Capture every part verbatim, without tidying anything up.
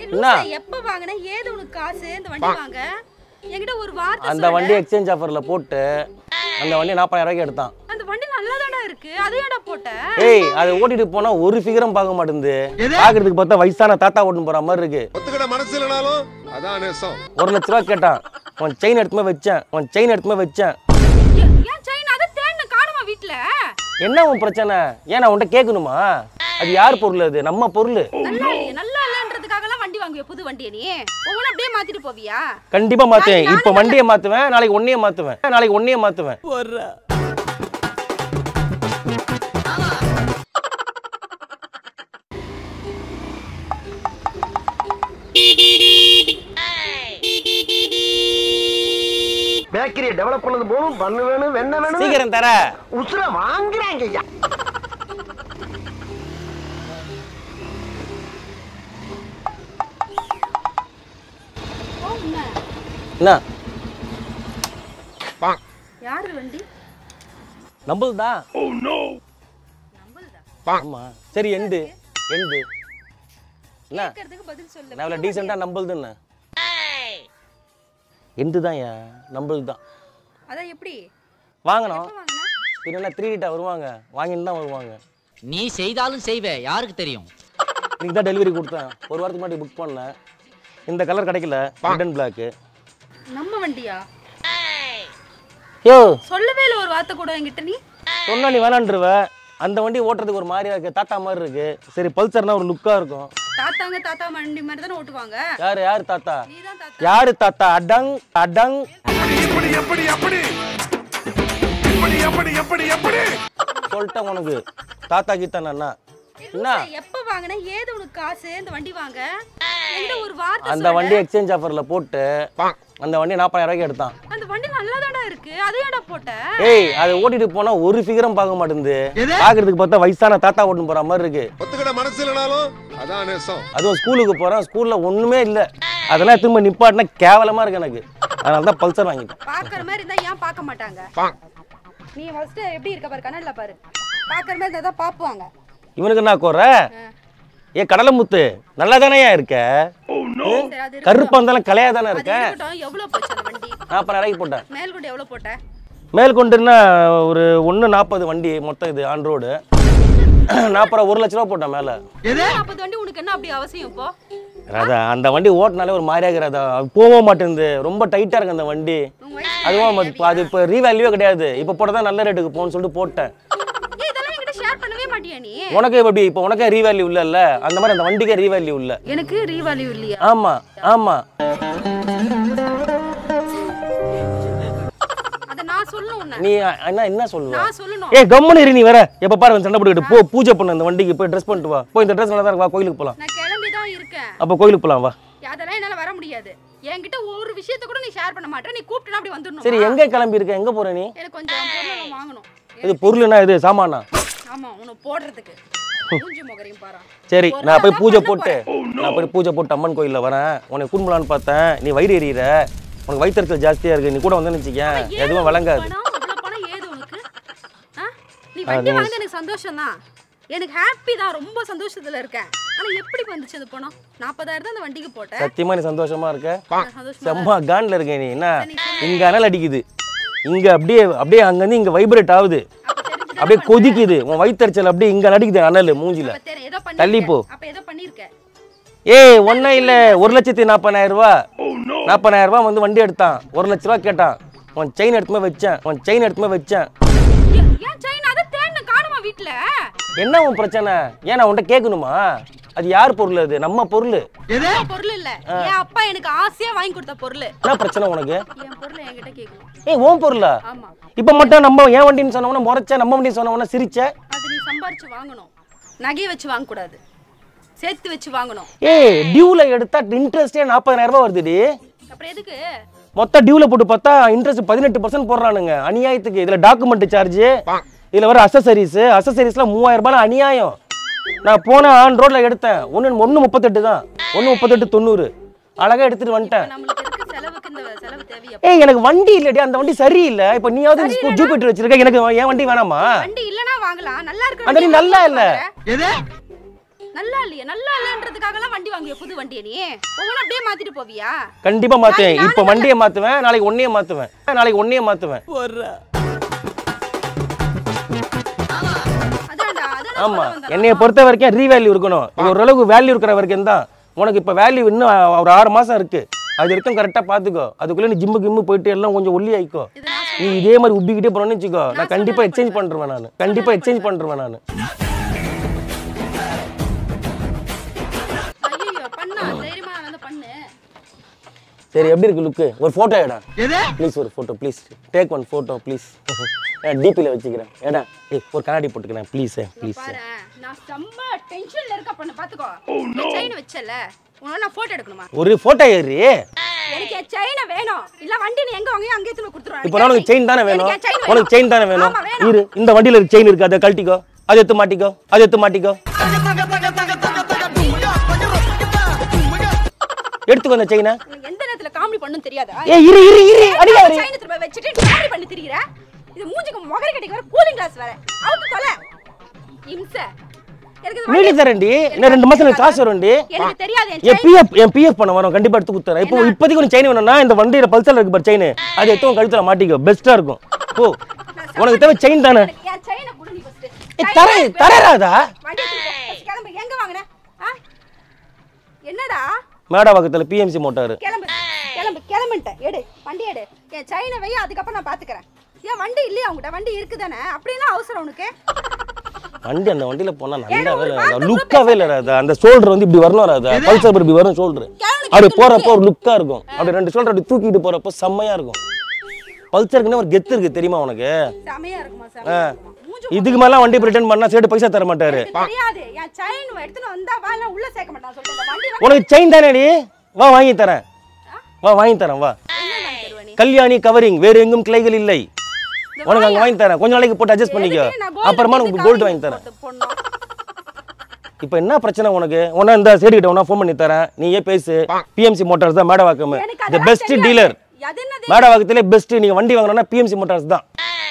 எப்ப வாங்குன ஏது உனக்கு காசு இந்த வண்டி வாங்க என்கிட்ட ஒரு வார்த்தை அந்த வண்டி எக்ஸ்சேஞ்ச் ஆஃபர்ல போட்டு அந்த வண்டி நாற்பதாயிரம் ரூபாய்க்கு எடுத்தான். அந்த வண்டி நல்லதாடா இருக்கு அது ஏடா போட்ட? ஏய் அதை ஓட்டிட்டு போனா ஒரு ஃபிகரும் பார்க்க மாட்டேங்குது. பாக்குறதுக்கு பார்த்தா வயசான தாத்தா ஓட்டுன்னு போற மாதிரி இருக்கு. ஒத்துக்கிட மனசு இல்லனாலும் அதான் நேசம். ஒரு லட்ச ரூபாய் கேட்டான். உன் செயின் எடுத்துமே வச்சேன் உன் செயின் எடுத்துமே வச்சேன். ஏன் செயின் அத தேன்னு காணுமா வீட்ல? என்ன உன் பிரச்சனை? ஏன் நான் உன்கிட்ட கேட்கணுமா? அது யார் பொருள்? அது நம்ம பொருள். நல்லா இல்ல நல்லா இல்லன்றதுக்காகலாம் வண்டி வாங்குவே புது வண்டியை நீ ஒவ்வொரு அப்படியே மாத்திட்டு போவியா? கண்டிப்பா மாத்துவேன். இப்போ வண்டியை மாத்துவேன், நாளைக்கு ஒன்னையே மாத்துவேன், நாளைக்கு ஒன்னையே மாத்துவேன். போறா பேக்கரியை டெவலப் பண்ணது போலும் பண்ணு வேணும் வெண்ணெய் வேணும் சீக்கிரம் தர உசுர வாங்குறாங்க ஐயா. என்ன யாரு வண்டி? நம்பல்தா. Oh no. நம்பல்தா. ஆமா சரி எண்டு எண்டு என்ன கேக்குறதுக்கு பதில் சொல்லு. நான் இவ்வளவு டீசெண்டா நம்பல்துன்னு எண்டு தான் யா நம்பல்தான். அத எப்படி வாங்கணும் பின்ன த்ரீ டீட்டா வருவாங்க வாங்கிட்டு தான் வருவாங்க. நீ செய்தாலும் செய்வே யாருக்கு தெரியும்? இன்னைக்கு தான் டெலிவரி கொடுத்தேன். ஒரு வாரத்துக்கு முன்னாடி புக் பண்ணேன். இந்த கலர் கிடைக்கல ரெட் அண்ட் பிளாக். நம்ம வண்டியா? யோ சொல்லவே இல்ல ஒரு வார்த்தை கூட என்கிட்ட நீ. சொன்னா நீ வேணான்றுவ. அந்த வண்டி ஓட்டுறதுக்கு ஒரு மாதிரியா இருக்கு தாத்தா மாதிரி இருக்கு. சரி பல்சர்னா ஒரு லுக்கா இருக்கும். தாத்தாங்க தாத்தா வண்டி மாதிரி தான ஓட்டுவாங்க. யாரு யாரு தாத்தா? நீதான் தாத்தா. யாரு தாத்தா? அடங் அடங் எப்படி எப்படி எப்படி எப்படி எப்படி எப்படி எப்படி சொல்லிட்டேன் உனக்கு. தாத்தா கீதா அண்ணா என்ன எப்ப வாங்குன ஏது உனக்கு காசு இந்த வண்டி வாங்க என்கிட்ட ஒரு வார்த்தை அந்த வண்டி எக்ஸ்சேஞ்ச் ஆஃபர்ல போட்டு அந்த வண்டி நாற்பதாயிரம் ரூபாய்க்கு எடுத்தான். அந்த வண்டி நல்லதாடா இருக்கு அது ஏடா போட்ட? ஏய் அதை ஓட்டிட்டு போனா ஒரு ஃபிகரும் பார்க்க மாட்டேங்குது. பாக்குறதுக்கு பார்த்தா வயசான தாத்தா ஓட்டுன்னு போற மாதிரி இருக்கு. ஒத்துக்கிட மனசு இல்லனாலும் அதான் நேசம். அதுவும் ஸ்கூலுக்கு போறேன் ஸ்கூல்ல ஒண்ணுமே இல்ல. அதெல்லாம் திரும்ப நிப்பாட்டினா கேவலமா இருக்கு எனக்கு. அதனால தான் பல்சர் வாங்கிட்டேன். பாக்குற மாதிரி இருந்தா ஏன் பார்க்க மாட்டாங்க? நீ ஃபர்ஸ்ட் எப்படி இருக்க பாரு கண்ணாடில பாரு. பாக்குற மாதிரி இருந்தா தான் பாப்புவாங்க. இவனுக்கு என்ன கோற? ஏ கடலை முத்து நல்லா தானேயா இருக்க? கருப்பா இருந்தாலும் கலையா தானே இருக்க? எவ்வளவு போச்சு அந்த வண்டி? நாற்பதாயிரம் ரூபாய்க்கு போட்டேன். மேல் கொண்டு எவ்வளவு போட்ட? மேல் கொண்டுன்னா ஒரு ஒன்று நாற்பது வண்டி மொத்தம் இது ஆன் ரோடு நாற்பது ஒரு லட்ச ரூபா போட்டேன் மேல. நாற்பது வண்டி உனக்கு என்ன அப்படி அவசியம் இப்போ? ராதா அந்த வண்டி ஓட்டினாலே ஒரு மாதிரியா இருக்கிறதா போக மாட்டேங்குது. ரொம்ப டைட்டா இருக்கு அந்த வண்டி. அதுவும் அது இப்போ ரீவேல்யூவே கிடையாது. இப்போ போட்டதான் நல்ல ரேட்டுக்கு போகணும்னு சொல்லிட்டு போட்டேன். உனக்கு எப்படி இப்போ உனக்கே ரீவேல்யூ இல்ல? அந்த மாதிரி அந்த வண்டிக்கே ரீவேல்யூ இல்ல. எனக்கு ரீவேல்யூ இல்லையா? ஆமா ஆமா அத நான் சொல்லணும். நீ என்ன என்ன சொல்லுவ? நான் சொல்லணும். ஏய் கம்மனு இரு நீ வர. எப்ப பாரு சண்டை போட்டுக்கிட்டு போ பூஜை பண்ணு அந்த வண்டிக்கு போய் ட்ரெஸ் பண்ணிட்டு வா. போய் இந்த ட்ரெஸ் நல்லா தான் இருக்கு வா கோயிலுக்கு போலாம். நான் கிளம்பி தான் இருக்கேன். அப்ப கோயிலுக்கு போலாம் வா. அதெல்லாம் என்னால வர முடியாது. என்கிட்ட ஒரு விஷயத்தை கூட நீ ஷேர் பண்ண மாட்டே. நீ கூப்பிட்டா அப்படி வந்துடணும். சரி எங்க கிளம்பி இருக்க? எங்க போற நீ? எனக்கு கொஞ்சம் பொருள் வாங்கணும். இது பொருள்னா இது சாமானா? ஆமா உனக்கு போடுறதுக்கு. மூஞ்சி முகரையும் பாரு. சரி நான் போய் பூஜை போட்டு நான் போய் பூஜை போட்டு அம்மன் கோயில்ல வரேன். உன்னை கும்பலான்னு பார்த்தேன். நீ வயிறு எரியற. உனக்கு வயிற்றுச்சல் ஜாஸ்தியா இருக்கு. நீ கூட வந்து நினைச்சிக்கேன் எதுவும் விளங்காது. அவ்வளவு பணம் ஏது உனக்கு? நீ வண்டி வாங்குறது எனக்கு சந்தோஷம் தான். எனக்கு ஹாப்பி தான். ரொம்ப சந்தோஷத்துல இருக்கேன். ஆனா எப்படி வந்துச்சு அந்த பணம்? நாற்பதாயிரம் தான் அந்த வண்டிக்கு போட்டேன். சத்தியமா நீ சந்தோஷமா இருக்க? செம்ம கான்ல இருக்க நீ. என்ன இங்க அனல் அடிக்குது. இங்க அப்படியே அப்படியே அங்க இருந்து இங்க வைப்ரேட் ஆகுது. அப்படியே கொதிக்குது. உன் வயிற்றுச்சல் அப்படியே இங்க அடிக்குது அனல் மூஞ்சில. தள்ளி போ. அப்ப ஏதோ பண்ணிருக்க. ஏய் ஒன்னும் இல்ல ஒரு லட்சத்தி நாற்பதாயிரம் ரூபாய் நாற்பதாயிரம் ரூபாய் வந்து வண்டி எடுத்தான். ஒரு லட்ச ரூபாய் கேட்டான். உன் செயின் எடுத்துமே வச்சேன் உன் செயின் எடுத்துமே வச்சேன். ஏன் செயின் அத தேன்னு காணுமா வீட்ல? என்ன உன் பிரச்சனை? ஏன் நான் உன்கிட்ட கேட்கணுமா? அது யார் பொருள்? அது நம்ம பொருள். எது பொருள் இல்ல. என் அப்பா எனக்கு ஆசையா வாங்கி கொடுத்த பொருள். என்ன பிரச்சனை உனக்கு? என் பொருள் என்கிட்ட கேக்கணும். ஏய் ஓன் பொருளா? ஆமா. இப்போ மட்டும் நம்ம ஏன் வண்டின்னு சொன்னவன முறைச்ச நம்ம வண்டி சொன்னவன சிரிச்ச. அது நீ சம்பாரிச்சு வாங்கணும். நகை வச்சு வாங்க கூடாது. சேர்த்து வச்சு வாங்கணும். ஏய் டியூல எடுத்தா இன்ட்ரெஸ்டே நாற்பதாயிரம் ரூபாய் வருதுடி. அப்புறம் எதுக்கு? மொத்த டியூல போட்டு பார்த்தா இன்ட்ரெஸ்ட் பதினெட்டு பர்சன்ட் போடுறானுங்க. அநியாயத்துக்கு. இதுல டாக்குமெண்ட் சார்ஜ், இதுல வர அசசரிஸ் அசசரிஸ்ல மூவாயிரம் ரூபாய் அநியாயம். நான் போன ஆன் ரோட்ல எடுத்தேன். ஒன்னு ஒன்னு முப்பத்தெட்டு தான். ஒன்னு முப்பத்தெட்டு தொண்ணூறு அழகா எடுத்துட்டு வந்துட்டேன். நமக்கு இருக்க செலவுக்கு இந்த செலவு தேவையா? ஏய் எனக்கு வண்டி இல்லடி. அந்த வண்டி சரியில்லை. இப்போ நீயாவது ஜூபிட்டர் வச்சிருக்க. எனக்கு ஏன் வண்டி வேணாமா? வண்டி இல்லனா வாங்கலாம். நல்லா இருக்கு. அந்த வண்டி நல்லா இல்ல. எது? நல்லா இல்லையா? நல்லா இல்லன்றதுக்காகலாம் வண்டி வாங்குவியா புது வண்டியை நீ? ஒவ்வொன்றும் அப்படியே மாத்திட்டு போவியா? கண்டிப்பா மாத்துவேன். இப்போ வண்டியை மாத்துவேன், நாளைக்கு ஒன்னையே மாத்துவேன், நாளைக்கு ஒன்னையே மாத்துவேன். ஆமா, என்னைய பொறுத்த வரைக்கும் ரீவேல்யூ இருக்கணும். ஓரளவுக்கு வேல்யூ இருக்கிற வரைக்கும் தான். உனக்கு இப்போ வேல்யூ இன்னும் ஒரு ஆறு மாசம் இருக்கு. அது வரைக்கும் கரெக்டா பாத்துக்கோ. அதுக்குள்ள நீ ஜிம்மு கிம்மு போயிட்டு எல்லாம் கொஞ்சம் ஒல்லி ஆயிக்கோ. நீ இதே மாதிரி உப்பிக்கிட்டே போறோன்னு வச்சுக்கோ, நான் கண்டிப்பா எக்ஸ்சேஞ்ச் பண்ணிடுவேன். நான் கண்டிப்பா எக்ஸ்சேஞ்ச் பண்ணிடுவேன். நான் சரி, எப்படி இருக்கு லுக்கு? ஒரு போட்டோ எடா ப்ளீஸ். ஒரு photo please. Take one photo please. டிபில வச்சுக்கிறேன். ஏடா ஏய் ஒரு கண்ணாடி போட்டுக்கிறேன் ப்ளீஸ். ப்ளீஸ் நான் செம்ம டென்ஷன்ல இருக்க பண்ண பாத்துக்கோ. செயின் வெச்சல உன நான் போட்டோ எடுக்கணுமா? ஒரு போட்டோ ஏறி எனக்கு செயின் வேணும். இல்ல வண்டி நீ எங்க வாங்கியோ அங்க எடுத்து கொடுத்துறேன். இப்போ உனக்கு செயின் தானே வேணும்? உனக்கு செயின் தானே வேணும்? இரு, இந்த வண்டியில ஒரு செயின் இருக்கு, அதை கழட்டிக்கோ. அதை எடுத்து மாட்டிக்கோ. அதை எடுத்து மாட்டிக்கோ. எடுத்துக்கோ அந்த செயினை. எந்த நேரத்துல காமெடி பண்ணனும் தெரியாதா? ஏய் இரு இரு இரு அடிக்காத. செயினை திரும்ப வச்சிட்டு காமெடி பண்ணி திரிகிற. இது மூஞ்சிக்கு மொகரி கட்டிக்கு வர கூலிங் கிளாஸ் வேற. அவுத்து தொலை. இம்ச. எனக்கு இது வீடு தரேன்டி. இன்னும் ரெண்டு மாசத்துல காசு வரும்டி. எனக்கு தெரியாது. என் பிஎஃப் என் பிஎஃப் பண்ண வரும். கண்டிப்பா எடுத்து குடுறேன். இப்போ இப்போதைக்கு ஒரு செயின் வேணும்னா இந்த வண்டியில பல்சர்ல இருக்கு பாரு செயின். அதை எடுத்து உன் கழுத்துல மாட்டிக்கோ. பெஸ்டா இருக்கும். போ. உனக்கு தேவை செயின் தானே? என் செயினை குடு நீ ஃபர்ஸ்ட். ஏய் தரே தரேராதா. வண்டி எடுத்து கிளம்பு. எங்க வாங்குன? ஆ? என்னடா? மேடவாக்கத்துல பிஎம்சி மோட்டார். கிளம்பு. கிளம்பு கிளம்புட்ட. எடு. வண்டி எடு. என் செயினை வை, அதுக்கு அப்புறம் நான் பாத்துக்கறேன். ஏன் வண்டி இல்லையா உன்கிட்ட? வண்டி இருக்குதானே? அப்படினா அவசரம் உனக்கு? வண்டி அந்த வண்டியில போனா நல்லாவே இல்ல. லுக்காவே இல்ல ராதா. அந்த ஷோல்டர் வந்து இப்படி வரணும் ராதா. பல்சர் இப்படி வரும் ஷோல்டர். அப்படி போறப்போ ஒரு லுக்கா இருக்கும். அப்படி ரெண்டு ஷோல்டர் அப்படி தூக்கிட்டு போறப்போ செம்மையா இருக்கும். பல்சருக்குன்னு ஒரு கெத்து இருக்கு தெரியுமா உனக்கு? செமையா இருக்குமா சார்? இதுக்கு மேல வண்டி ரிட்டர்ன் பண்ணா சேட்டு பைசா தர மாட்டாரு. தெரியாது. என் செயின் எடுத்துட்டு வந்தா வால உள்ள சேக்க மாட்டான் சொல்லிட்டு வண்டி. உனக்கு செயின் தானேடி? வா வாங்கி தரேன். வா வாங்கி தரேன் வா. கல்யாணி கவரிங் வேற எங்கும் கிளைகள் இல்லை. உனக்கு அங்க வாங்கி தரேன். கொஞ்ச நாளைக்கு போட்டு அட்ஜஸ்ட் பண்ணிக்கோ. அப்புறமா உனக்கு கோல்ட் வாங்கி தரேன். இப்போ என்ன பிரச்சனை உனக்கு? உன்ன இந்த சைடு கிட்ட உன்ன ஃபோன் பண்ணி தரேன். நீயே பேசு. பிஎம்சி மோட்டார்ஸ் தான் மேடவாக்கம். The best dealer. மேடவாக்கத்திலே பெஸ்ட். நீங்க வண்டி வாங்கணும்னா பிஎம்சி மோட்டார்ஸ் தான்.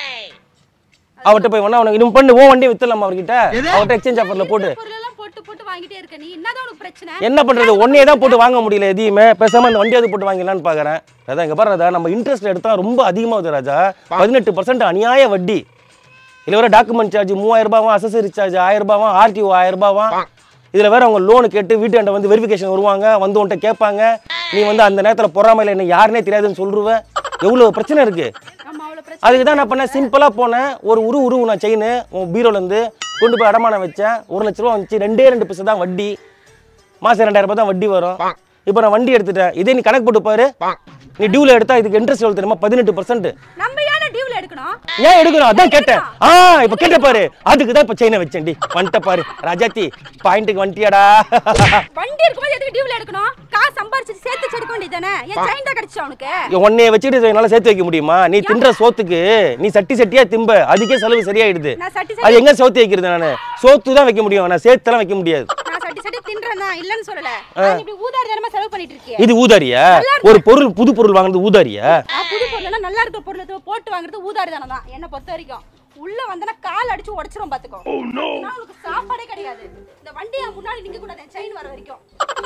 அவட்ட போய் வேணா உனக்கு இன்னும் பண்ணு. ஓ வண்டியை வித்தலாமா அவர்கிட்ட? அவட்ட எக்ஸ்சேஞ்ச் ஆஃபர்ல போட்டு போட்டு போட்டு வாங்கிட்டே இருக்க நீ. என்னதான் உனக்கு பிரச்சனை? என்ன பண்றது? ஒன்னே தான் போட்டு வாங்க முடியல எதையுமே. பேசாம அந்த வண்டியாவது போட்டு வாங்கலாம்னு பாக்குறேன். அதான் இங்க பாரு ராஜா, நம்ம இன்ட்ரெஸ்ட் எடுத்தா ரொம்ப அதிகமாகுது ராஜா. பதினெட்டு பர்சன்ட் அநியாய வட்டி. இதுல வேற டாக்குமெண்ட் சார்ஜ் மூவாயிரம் ரூபாவா, அசசரி சார்ஜ் ஆயிரம் ரூபாவா, ஆர்டிஓ ஆயிரம் ரூபாவா. இதுல வேற அவங்க லோனு கேட்டு வீட்டாண்ட வந்து வெரிஃபிகேஷன் வருவாங்க, வந்து உன்கிட்ட கேட்பாங்க. நீ வந்து அந்த நேரத்துல பொறாமையில என்ன யாருன்னே தெரியாதுன்னு சொல்லுவேன். எவ்வளவு பிரச்சனை இருக்கு. அதுக்கு தான் நான் பண்ணேன், சிம்பிளா போனேன். ஒரு உரு உருவு நான் செயின் உன் பீரோல இருந்து கொண்டு போய் அடமானம் வச்சேன். ஒரு லட்ச ரூபா வந்துச்சு. ரெண்டே ரெண்டு பைசா தான் வட்டி. மாசம் ரெண்டாயிரம் ரூபாய் தான் வட்டி வரும். இப்போ நான் வண்டி எடுத்துட்டேன். இதே நீ கணக்கு போட்டு பாரு. நீ டியூல எடுத்தா இதுக்கு இன்ட்ரெஸ்ட் எவ்வளவு தெரியுமா? பதினெட்டு பர்சன்ட். நம்ம ஏன் டியூல எடுக்கணும்? ஏன் எடுக்கணும்? அதான் கேட்டேன். ஆ இப்போ கேட்ட பாரு. அதுக்கு தான் இப்போ செயினை வச்சேன்டி. வந்துட்ட பாரு ராஜாத்தி, பாயிண்ட்டுக்கு வந்துட்டியாடா. வண்டி இருக்கும்போது எதுக்கு டியூல எடுக்கணும்? காசு சம்பாரிச்சு சேர்த்து எடுக்க வேண்டியதானே? ஏன் செயின் தான் கிடைச்சா உனக்கு? உன்னைய வச்சிட்டு என்னால சேர்த்து வைக்க முடியுமா? நீ தின்ற சோத்துக்கு நீ சட்டி சட்டியா திம்ப. அதுக்கே செலவு சரியாயிடுது. அது எங்க சோத்து வைக்கிறது? நானு சோத்து தான் வைக்க முடியும். நான் சேர்த்துலாம் வைக்க முடியாது. சட்டி சட்டி தின்றேனா இல்லன்னு சொல்லல. நீ இப்படி ஊதாரி தரமா செலவு பண்ணிட்டு இருக்கியே. இது ஊதாரியா? ஒரு பொருள் புது பொருள் வாங்குறது ஊதாரியா? புது பொருள்னா நல்லா இருக்க பொருள் போட்டு வாங்குறது ஊதாரி தான தான் என்ன பொறுத்த வரைக்கும். உள்ள வந்தனா கால் அடிச்சு உடைச்சிரும் பாத்துக்கோ. நான் உங்களுக்கு சாப்பாடே கிடையாது. இந்த வண்டிய முன்னாடி நிக்க கூடாது செயின் வர வரைக்கும்.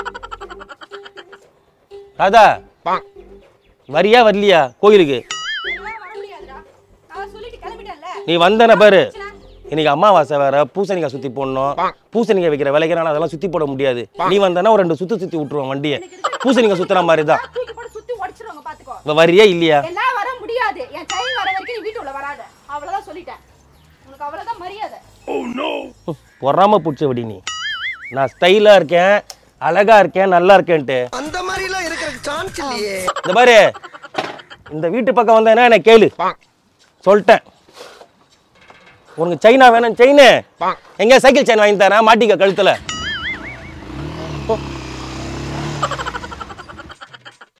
ராதா வரியா வரலையா கோயிலுக்கு? வர முடியாதுடா. நான் சொல்லிட்டு கிளம்பிட்டேன்ல. நீ வந்தன பாரு. இன்னைக்கு அமாவாசை வேற, பூசணிக்காய் சுத்தி போடணும். பூசணிக்காய் வைக்கிற விலைக்கு அதெல்லாம் சுத்தி போட முடியாது. நீ வந்தனா ஒரு ரெண்டு சுத்தி சுத்தி விட்டுருவோம் வண்டியை. பூசணிக்காய் சுத்துற மாதிரி தான். சுத்தி உடைச்சிருவாங்க பாத்துக்கோ. வரியா இல்லையா? எல்லாம் வர முடியாது. என் செயின் வர வரைக்கும் நீ வீட்டுக்குள்ள வராத. அவ்வளவுதான் சொல்லிட்டேன். உனக்கு அவ்வளவுதான் மரியாதை. Oh no. பொறாம புடிச்சவடி நீ. நான் ஸ்டைலா இருக்கேன், அழகா இருக்கேன், நல்லா இருக்கேன்ட்டு. அந்த மாதிரி எல்லாம் இருக்கிறதுக்கு சான்ஸ் இல்லையே. இந்த பாரு, இந்த வீட்டு பக்கம் வந்தேன்னா என்ன கேளு. சொல்லிட்டேன். உனக்கு செயினா வேணும்? செயின் எங்க? சைக்கிள் செயின் வாங்கி தரேன், மாட்டிக்க கழுத்துல.